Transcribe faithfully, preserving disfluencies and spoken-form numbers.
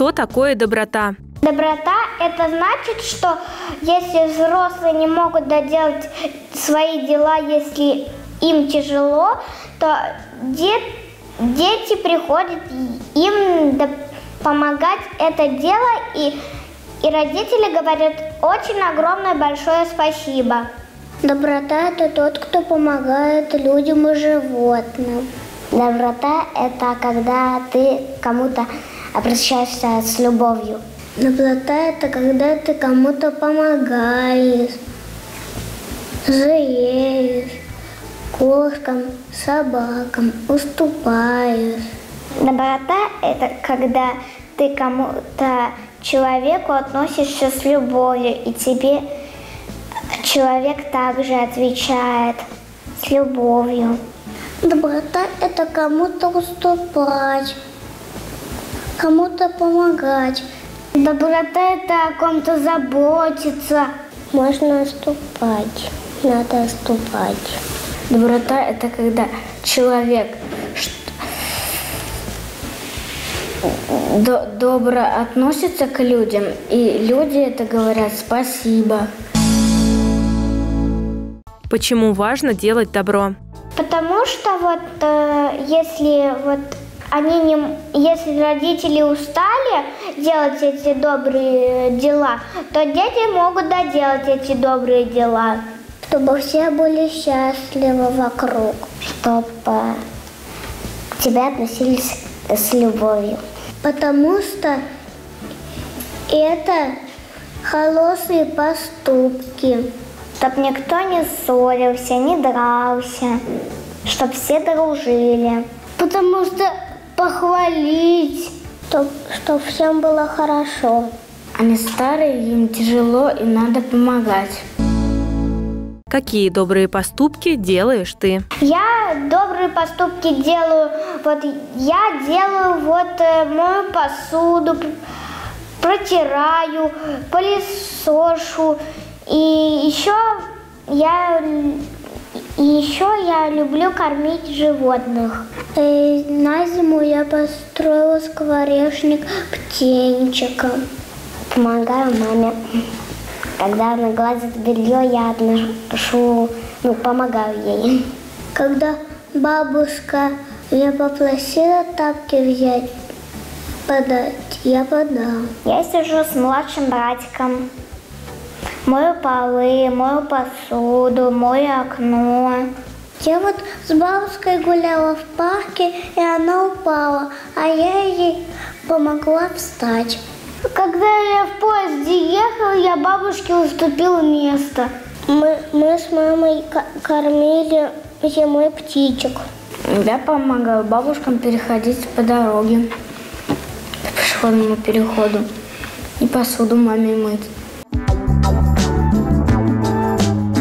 Что такое доброта? Доброта – это значит, что если взрослые не могут доделать свои дела, если им тяжело, то де- дети приходят им помогать это дело, и, и родители говорят очень огромное большое спасибо. Доброта – это тот, кто помогает людям и животным. Доброта – это когда ты кому-то обращаешься с любовью. Доброта – это когда ты кому-то помогаешь, жалеешь, кошкам, собакам уступаешь. Доброта – это когда ты кому-то, человеку относишься с любовью, и тебе человек также отвечает с любовью. Доброта – это кому-то уступать, кому-то помогать. Доброта – это о ком-то заботиться. Можно уступать, надо уступать. Доброта – это когда человек добро относится к людям, и люди это говорят «спасибо». Почему важно делать добро? Потому что вот э, если вот они не, если родители устали делать эти добрые дела, то дети могут доделать эти добрые дела, чтобы все были счастливы вокруг, чтобы к тебе относились с любовью. Потому что это хорошие поступки, чтобы никто не ссорился, не дрался, чтобы все дружили. Потому что похвалить, чтобы чтоб всем было хорошо. Они старые, им тяжело, и надо помогать. Какие добрые поступки делаешь ты? Я добрые поступки делаю. Вот я делаю, вот мою посуду, протираю, пылесошу. И еще я, и еще я люблю кормить животных. И на зиму я построила скворечник птенчиком. Помогаю маме. Когда она гладит белье, я отношу, ну, помогаю ей. Когда бабушка меня попросила тапки взять, подать, я подам. Я сижу с младшим братиком. Мою полы, мою посуду, мою окно. Я вот с бабушкой гуляла в парке, и она упала, а я ей помогла встать. Когда я в поезде ехала, я бабушке уступила место. Мы, мы с мамой кормили зимой птичек. Я помогаю бабушкам переходить по дороге, по пешеходному переходу, и посуду маме мыть.